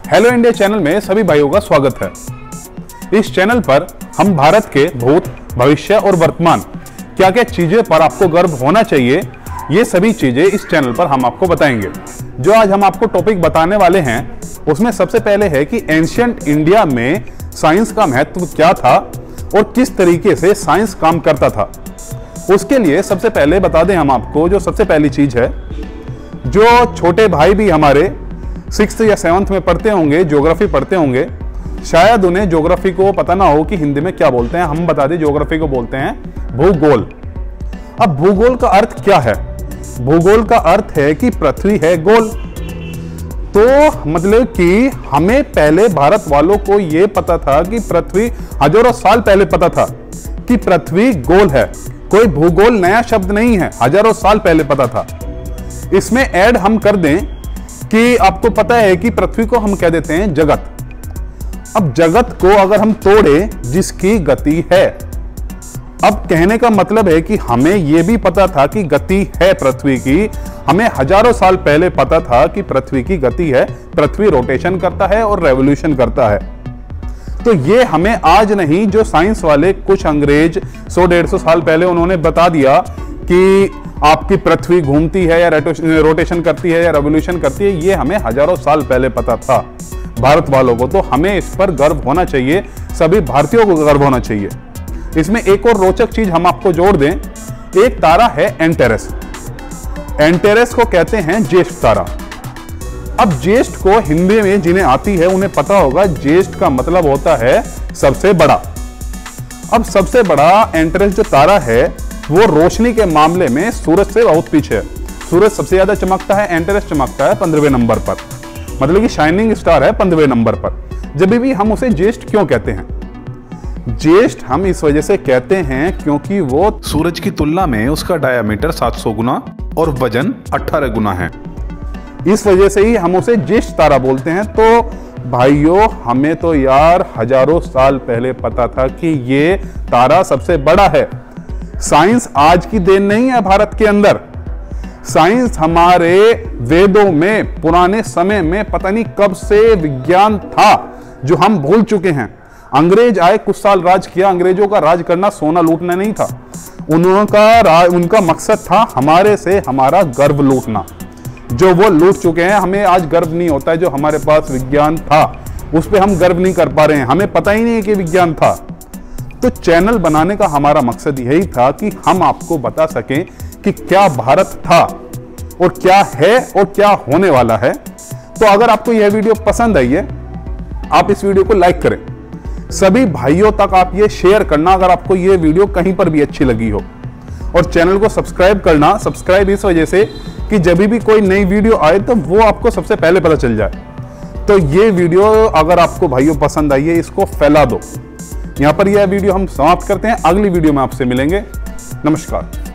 Hello India channel में सभी भाइयों का स्वागत है। इस चैनल पर हम भारत के भूत, भविष्य और वर्तमान क्या क्या चीजें पर आपको गर्व होना चाहिए, ये सभी चीजें इस चैनल पर हम आपको बताएंगे। जो आज हम आपको टॉपिक बताने वाले हैं उसमें सबसे पहले है कि एंशिएंट इंडिया में साइंस का महत्व क्या था और किस तरीके से साइंस काम करता था। उसके लिए सबसे पहले बता दें हम आपको, जो सबसे पहली चीज है, जो छोटे भाई भी हमारे 6th या 7th में पढ़ते होंगे, ज्योग्राफी पढ़ते होंगे, शायद उन्हें ज्योग्राफी को पता ना हो कि हिंदी में क्या बोलते हैं। हम बता दें, ज्योग्राफी को बोलते हैं भूगोल। अब भूगोल का अर्थ क्या है? भूगोल का अर्थ है कि पृथ्वी है गोल। तो मतलब कि हमें पहले भारत वालों को यह पता था कि पृथ्वी, हजारों साल पहले पता था कि पृथ्वी गोल है। कोई भूगोल नया शब्द नहीं है, हजारों साल पहले पता था। इसमें ऐड हम कर दें कि आपको पता है कि पृथ्वी को हम कह देते हैं जगत। अब जगत को अगर हम तोड़े, जिसकी गति है, अब कहने का मतलब है कि हमें यह भी पता था कि गति है पृथ्वी की। हमें हजारों साल पहले पता था कि पृथ्वी की गति है, पृथ्वी रोटेशन करता है और रेवोल्यूशन करता है। तो ये हमें आज नहीं, जो साइंस वाले कुछ अंग्रेज 100-150 साल पहले उन्होंने बता दिया कि आपकी पृथ्वी घूमती है या रोटेशन करती है या रेवोल्यूशन करती है, ये हमें हजारों साल पहले पता था भारत वालों को। तो हमें इस पर गर्व होना चाहिए, सभी भारतीयों को गर्व होना चाहिए। इसमें एक और रोचक चीज हम आपको जोड़ दें, एक तारा है एंटेरस। एंटेरस को कहते हैं ज्येष्ठ तारा। अब ज्येष्ठ को हिंदी में जिन्हें आती है उन्हें पता होगा, ज्येष्ठ का मतलब होता है सबसे बड़ा। अब सबसे बड़ा एंटेरस जो तारा है वो रोशनी के मामले में सूरज से बहुत पीछे है। सूरज सबसे ज्यादा चमकता है, एंटेरस चमकता है 15वें नंबर पर, मतलब कि शाइनिंग स्टार है 15वें नंबर पर। जब भी हम उसे ज्येष्ठ क्यों कहते हैं? ज्येष्ठ हम इस वजह से कहते हैं क्योंकि वो सूरज की तुलना में उसका डायामीटर 700 गुना और वजन 18 गुना है। इस वजह से ही हम उसे ज्येष्ठ तारा बोलते हैं। तो भाइयों, हमें तो यार हजारों साल पहले पता था कि ये तारा सबसे बड़ा है। साइंस आज की देन नहीं है भारत के अंदर। साइंस हमारे वेदों में, पुराने समय में पता नहीं कब से विज्ञान था जो हम भूल चुके हैं। अंग्रेज आए, कुछ साल राज किया। अंग्रेजों का राज करना सोना लूटना नहीं था, उनका मकसद था हमारे से हमारा गर्व लूटना। जो वो लूट चुके हैं, हमें आज गर्व नहीं होता है। जो हमारे पास विज्ञान था उस पर हम गर्व नहीं कर पा रहे हैं, हमें पता ही नहीं है कि विज्ञान था। तो चैनल बनाने का हमारा मकसद यही था कि हम आपको बता सकें कि क्या भारत था और क्या है और क्या होने वाला है। तो अगर आपको यह वीडियो पसंद आई है, आप इस वीडियो को लाइक करें, सभी भाइयों तक आप ये शेयर करना अगर आपको ये वीडियो कहीं पर भी अच्छी लगी हो, और चैनल को सब्सक्राइब करना। सब्सक्राइब इस वजह से कि जब भी कोई नई वीडियो आए तो वो आपको सबसे पहले पता चल जाए। तो ये वीडियो अगर आपको भाइयों पसंद आई है, इसको फैला दो। यहां पर यह वीडियो हम समाप्त करते हैं। अगली वीडियो में आपसे मिलेंगे। नमस्कार।